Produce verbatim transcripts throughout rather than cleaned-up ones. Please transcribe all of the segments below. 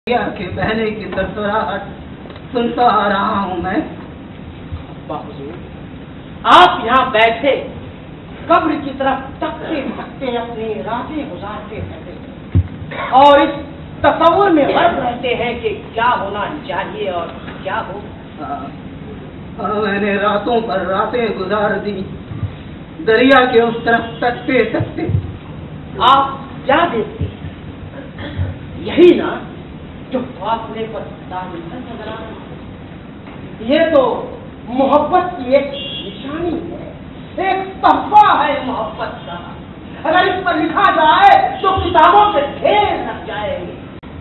کے بہنے کی سرسراہٹ سنتا آ رہا ہوں میں۔ حضور آپ یہاں بیٹھے قبر کی طرف تکتے تکتے اپنی راتیں گزارتے رہتے اور اس تصور میں غرق رہتے ہیں کہ کیا ہونا چاہیے اور کیا ہو۔ میں نے راتوں پر راتیں گزار دی دریا کے اس طرف تکتے تکتے۔ آپ کیا دیکھتے ہیں؟ یہی نا جو فاصلے پر تاج محل نظر آ رہا ہے۔ یہ تو محبت کی ایک نشانی ہے، ایک تحفہ ہے محبت کا۔ اگر اس پر لکھا جائے تو کتابوں سے ڈھیر لگ جائے گی۔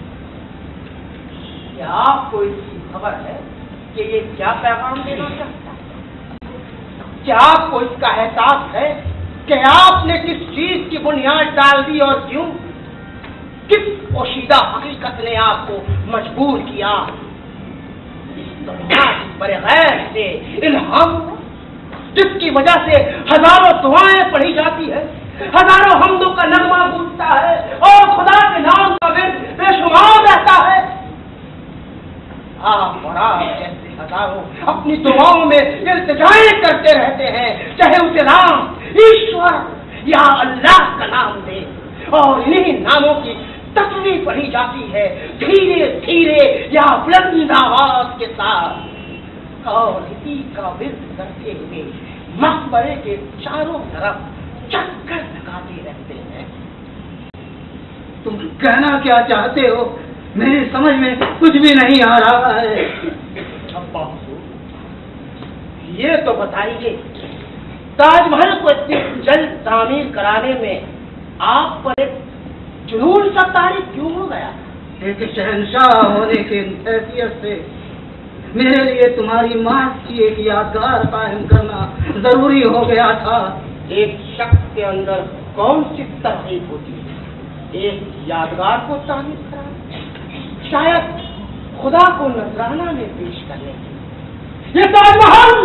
کیا آپ کو اس کی خبر ہے کہ یہ کیا پیغام دینا چاہتا ہے؟ کیا آپ کو اس کا احساس ہے کہ آپ نے کس چیز کی بنیاد ڈال دی اور کیوں؟ کس پوشیدہ حقیقت نے آپ کو مجبور کیا اس دنیا کی بغیر سے الہام، جس کی وجہ سے ہزاروں دعائیں پڑھی جاتی ہے، ہزاروں حمدوں کا نغمہ گونجتا ہے اور خدا کے نام کا ورد بے شمار رہتا ہے؟ آپ اور آپ جیسے ہزاروں اپنی دعاؤں میں التجائیں کرتے رہتے ہیں، چاہے اسے رام، ایشور یا اللہ کا نام دے، اور انہی ناموں کی تصویر پڑھی جاتی ہے دھیرے دھیرے یا بلند آواز کے ساتھ، اور اسی کا ورد کرتے ہوئے مقبرے کے چاروں طرف چکر لگاتے رہتے ہیں۔ تم کہنا کیا چاہتے ہو؟ میری سمجھ میں کچھ بھی نہیں آ رہا ہے۔ ابا حضور یہ تو بتائیے، تاج محل کو اتنی جلد تعمیر کرانے میں آپ پر ایک جنون سا طاری کیوں ہو گیا؟ ایک شہنشاہ ہونے کی حیثیت سے میرے لیے تمہاری مات کی ایک یادگار قائم کرنا ضروری ہو گیا تھا۔ ایک شخص کے اندر کون سی ترغیب ہوتی ہے ایک یادگار کو تعمیر کرانا؟ شاید خدا کو نذرانہ میں پیش کرنے کی۔ یہ تاج محل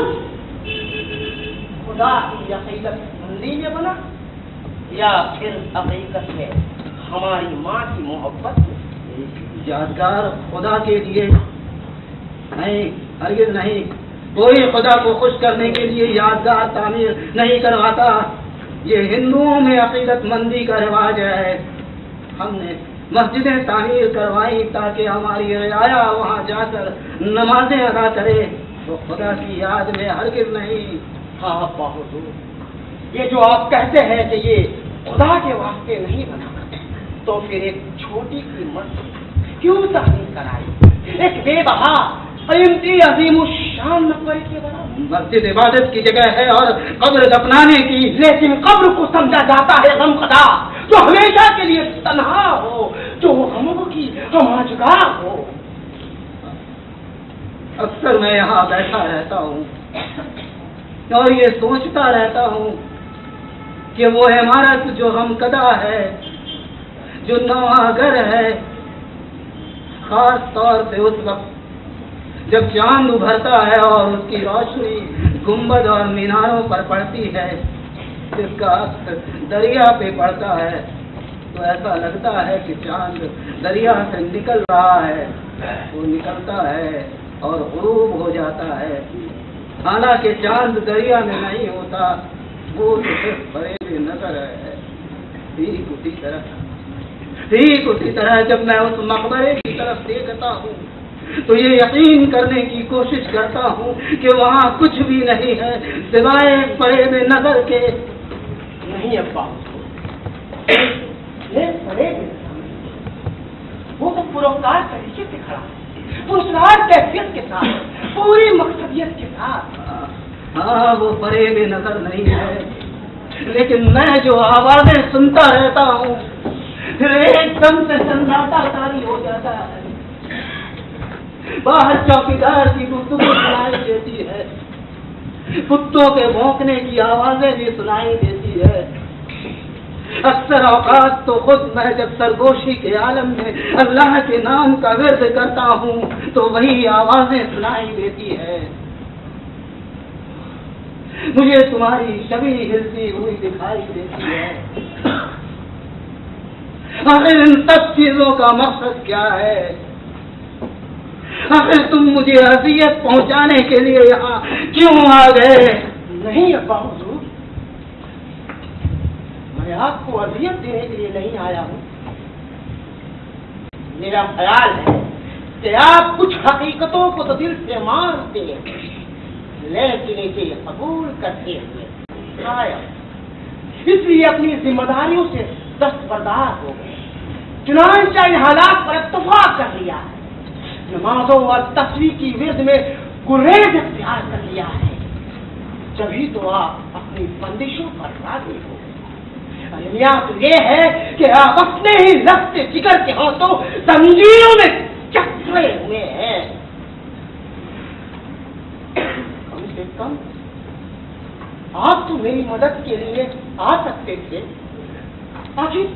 خدا کی عقیدت مندی میں بنا یا پھر حقیقت میں ہماری ماں کی محبت میں؟ یادگار خدا کے لیے نہیں، ہرگز نہیں۔ کوئی خدا کو خوش کرنے کے لیے یادگار تعمیر نہیں کرواتا۔ یہ ہندوؤں میں عقیدت مندی کا رواج ہے۔ ہم نے مسجدیں تعمیر کروائی تاکہ ہماری رعایا وہاں جا کر نمازیں ادا کرے، تو خدا کی یاد میں ہرگز نہیں۔ ہاں ابا حضور یہ جو آپ کہتے ہیں کہ یہ خدا کے واسطے نہیں بنا، تو پھر ایک چھوٹی سی مسجد کیوں تعمیر کرائی؟ ایک بے بہا قیمتی عظیم الشان مقبرے کے بنا۔ مسجد عبادت کی جگہ ہے اور قبر دفنانے کی، لیکن قبر کو سمجھا جاتا ہے غمخدا، جو ہمیشہ کے لیے تنہا ہو، جو غموں کی ہماجگاہ ہو۔ اکثر میں یہاں بیٹھا رہتا ہوں اور یہ سوچتا رہتا ہوں کہ وہ عمارت جو غمکدہ ہے، جو نواں گھر ہے، خاص طور سے اس وقت جب چاند ابھرتا ہے اور اس کی روشنی گنبد اور میناروں پر پڑتی ہے، جس کا عکس دریا پہ پڑتا ہے، تو ایسا لگتا ہے کہ چاند دریا سے نکل رہا ہے۔ وہ نکلتا ہے اور غروب ہو جاتا ہے، حالانکہ چاند دریا میں نہیں ہوتا، وہ تو صرف فریب نظر ہے۔ ٹھیک اسی طرح ٹھیک اسی طرح جب میں اس مقبرے کی طرف دیکھتا ہوں تو یہ یقین کرنے کی کوشش کرتا ہوں کہ وہاں کچھ بھی نہیں ہے سوائے فریب نظر کے۔ نہیں ابا یہ فریب وہ تو پروکار طریقے سے کھڑا ہے، پرسرار کیفیت کے ساتھ، پوری مقصدیت کے ساتھ۔ ہاں وہ فریب نظر نہیں ہے، لیکن میں جو آوازیں سنتا رہتا ہوں پھر ایک دم سے سناٹا طاری ہو جاتا ہے۔ باہر چوکیدار کی گفتگو سنائی دیتی ہے، کتوں کے بھونکنے کی آوازیں بھی سنائی دیتی ہے۔ اکثر اوقات تو خود میں جب سرگوشی کے عالم میں اللہ کے نام کا ورد کرتا ہوں تو وہی آوازیں سنائی دیتی ہے۔ مجھے تمہاری شبیہ ہلتی ہوئی دکھائی دیتی ہے۔ آخر ان سب چیزوں کا مقصد کیا ہے؟ आखिर तुम मुझे अज़ियत पहुंचाने के लिए यहाँ क्यों आ गए? नहीं अब्बा हुजूर, मैं आपको अज़ियत देने के लिए नहीं आया हूँ। मेरा ख्याल है कि आप कुछ हकीकतों को तो दिल से मानते हैं, लेकिन इसे कबूल करते हुए आया, इसलिए अपनी जिम्मेदारियों से दस्तबरदार हो गए। चुनांचे इन हालात पर इत्तफाक कर लिया है, नमाजों और तस्वीर की विरद में गुरेज इख्तियार कर लिया है, जभी तो आप अपनी बंदिशों पर राजी हो। अलमिया तो ये है कि आप अपने ही लफ्ज़ जिगर के हाथों जंजीरों में चक्रे हुए हैं। कम से कम आप तो मेरी मदद के लिए आ सकते थे, आखिर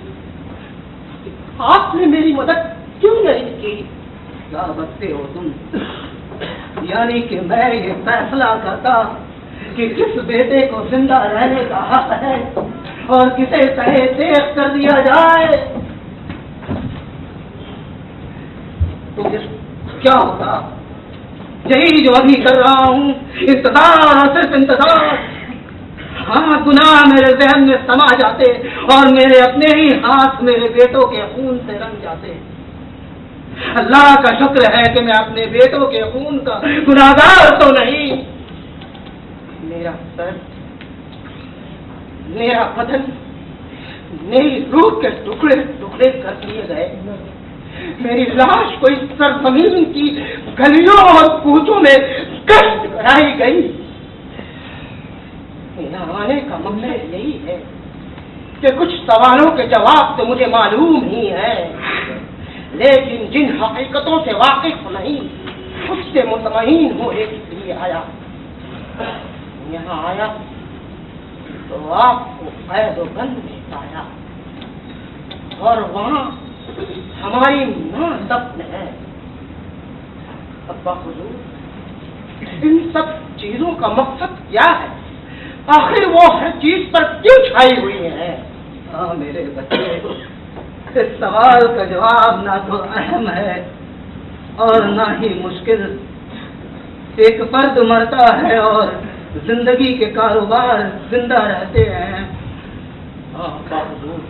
आपने मेरी मदद क्यों नहीं की? क्या बकते हो तुम? यानी कि मैं ये फैसला करता कि किस बेटे को जिंदा रहने का हक है और किसे तहे देख कर दिया जाए, तो क्या होता? यही जो अभी कर रहा हूँ, इंतजार और सिर्फ इंतजार। हाँ, गुनाह मेरे जहन में समा जाते और मेरे अपने ही हाथ मेरे बेटों के खून से रंग जाते। अल्लाह का शुक्र है कि मैं अपने बेटों के खून का गुनाहगार तो नहीं। मेरा सर, मेरा बदन, मेरी रूह के टुकड़े टुकड़े कर दिए गए। मेरी लाश को इस सरजमीन की गलियों और कूचों में कष्ट कराई गई। मेरा आने का मकसद यही है कि कुछ सवालों के जवाब तो मुझे मालूम ही है, लेकिन जिन हकीकतों से वाकिफ नहीं, उससे मुतमईन होने के लिए आया। यहाँ आया तो आपको कैद-ओ-बंद में पाया और वहाँ हमारी माँ दफन है। अब्बा हुजूर, इन सब चीजों का मकसद क्या है? आखिर वो हर चीज पर क्यों छाई हुई है? हाँ मेरे बच्चे, इस सवाल का जवाब ना तो अहम है और ना ही मुश्किल। एक फर्द मरता है और जिंदगी के कारोबार जिंदा रहते हैं। हाँ बाबूजी,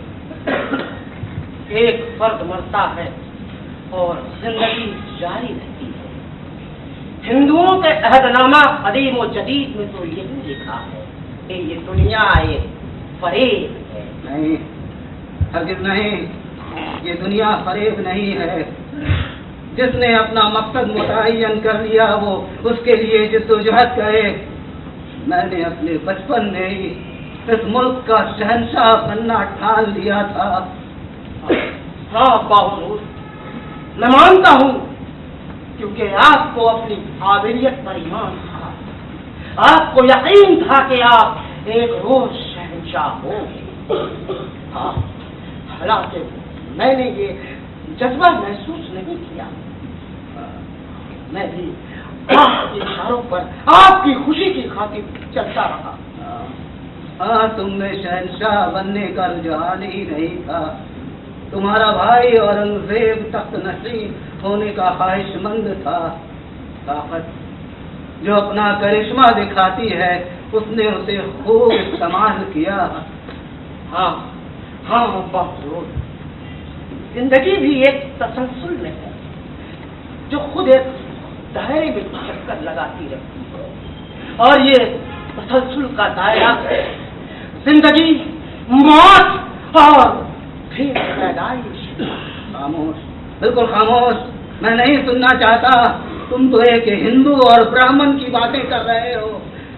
एक फर्द मरता है और जिंदगी जारी रहती है। हिंदुओं के अहदनामा कदीम और जदीद में तो यही लिखा है कि ये दुनिया एक फरेब है। नहीं, हरगिज़ नहीं, ये दुनिया फरेब नहीं है। जिसने अपना मकसद मुतय्यन कर लिया वो उसके लिए जिद्दोजहद करे। मैंने अपने बचपन में ही इस मुल्क का शहंशाह बनना ठान लिया था। हाँ बाहुर, मैं मानता हूँ, क्योंकि आपको अपनी काबिलियत पर ईमान था। आपको यकीन था कि आप एक रोज शहंशाह होंगे। हाँ, हालांकि मैंने ये जज्बा महसूस नहीं किया। मैं भी आपके इशारों पर आपकी खुशी की खातिर चलता रहा। हाँ, तुमने शहंशाह बनने का रुझान ही नहीं था। तुम्हारा भाई औरंगजेब तख्त नशीन होने का ख्वाहिशमंद था। ताकत जो अपना करिश्मा दिखाती है, उसने उसे खूब इस्तेमाल किया। हाँ हाँ बाबूजी, जिंदगी भी एक तसलसल में है जो खुद एक दायरे में चक्कर लगाती रहती है, और ये तसलसल का दायरा जिंदगी, मौत और फिर पैदाइश। खामोश, बिल्कुल खामोश, मैं नहीं सुनना चाहता। तुम तो एक हिंदू और ब्राह्मण की बातें कर रहे हो।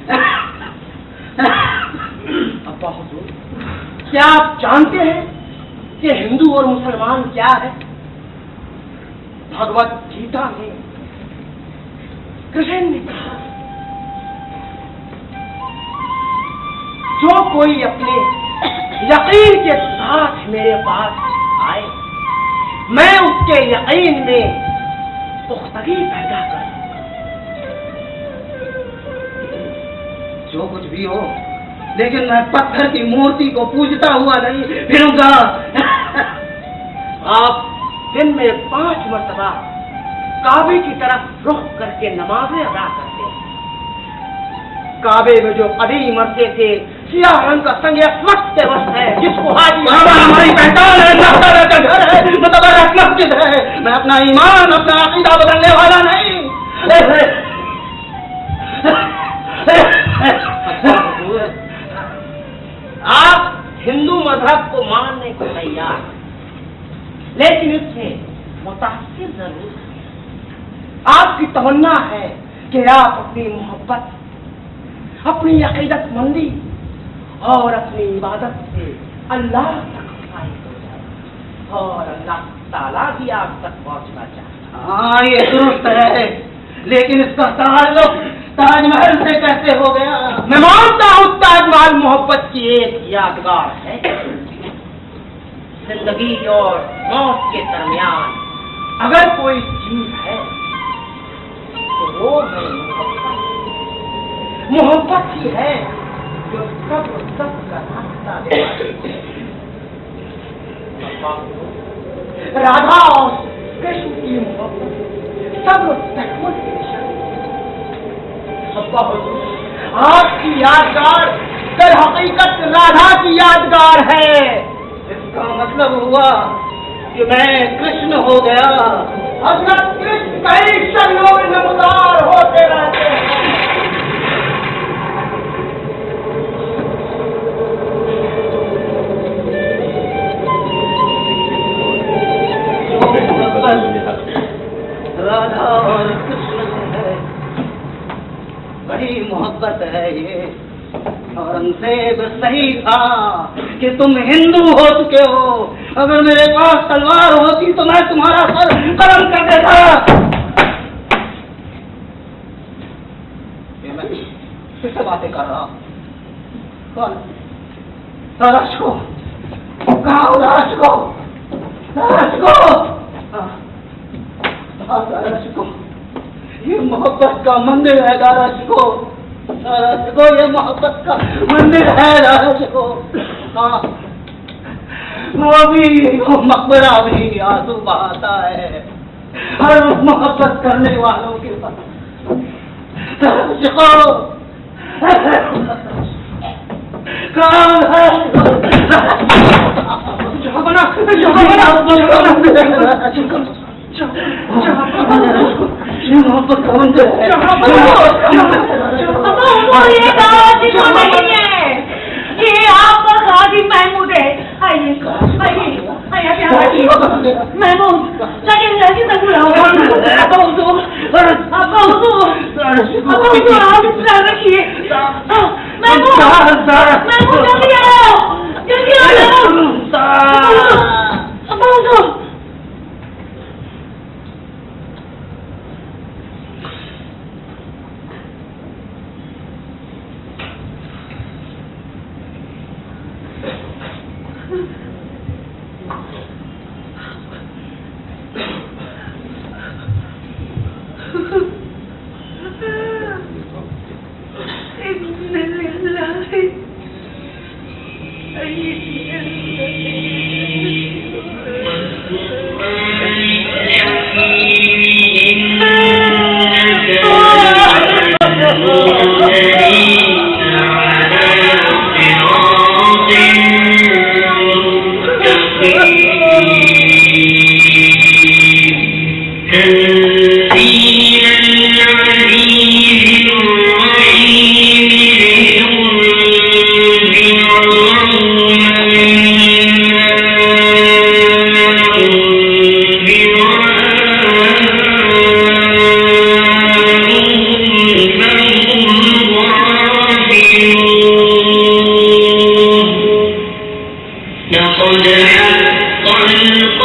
अब्बा हुजूर, क्या आप जानते हैं कि हिंदू और मुसलमान क्या है? भगवत गीता में कृष्ण ने कहा, जो कोई अपने यकीन के साथ मेरे पास आए, मैं उसके यकीन में पुख्तगी पैदा करूं। जो कुछ भी हो, लेकिन मैं पत्थर की मूर्ति को पूजता हुआ नहीं फिरूंगा। आप दिन में पांच मरतबा کعبے کی طرف رخ کر کے نمازیں ادا کرتے ہیں۔ کعبے میں جو قدیم عرصے سے سیاہ رنگ کا سنگ وقت وقت ہے، جس کو حاجی ہماری پہچان ہے، کا گھر ہے، متبرک مسجد ہے۔ میں اپنا ایمان، اپنا عقیدہ بدلنے والا نہیں۔ آپ ہندو مذہب کو ماننے کو تیار ہیں، لیکن اس سے متاثر ضرور ہے۔ آپ کی تمنا ہے کہ آپ اپنی محبت، اپنی عقیدت مندی اور اپنی عبادت سے اللہ تک فائد ہو جائے اور اللہ تعالیٰ بھی آپ تک پہنچنا چاہتا۔ ہاں یہ درست ہے، لیکن اس کا تعلق تاج محل سے کیسے ہو گیا؟ میں مانتا ہوں تاج محل محبت کی ایک یادگار ہے۔ زندگی اور موت کے درمیان اگر کوئی چیز ہے تو وہ ہے محبت۔ محبت ہی ہے جو سب سب کا راستہ دکھاتی ہے۔ راجا اور کرشن کی محبت سب تحمل کی نشانی ہے۔ آپ کی یادگار در حقیقت راجا کی یادگار ہے۔ اس کا مطلب ہوا کہ میں کرشن ہو گیا۔ حضرت کرشن کئی شکلوں میں نمودار ہوتے رہتے ہیں۔ راجا اور کرشن ہے، بڑی محبت ہے یہ۔ اورنگزیب صحیح تھا کہ تم ہندو ہو چکے ہو، اگر میرے پاس تلوار ہوتی تو میں تمہارا سر قلم کر دیتا۔ یہ میں کس سے باتیں کر رہا ہوں؟ کون؟ تارش کو کہاں ہو؟ تارش کو تارش کو تارش کو یہ محبت کا مندر ہے۔ تارش کو تارش کو یہ محبت کا مندر ہے۔ تارش کو ہاں وہ بھی وہ مقبرہ بھی آنسو بہاتا ہے ہر محبت کرنے والوں کے پاس۔ تارش کو کام ہے جہاں محبت کا مندر ہے۔ یہ آپ کا غازی محمود ہے۔ آئیے آئیے آئیے محمود جگہ تک بلاؤ۔ آپ خیال رکھیے۔ محمود محمود جلدی آؤ جلدی آؤ۔ لقد حق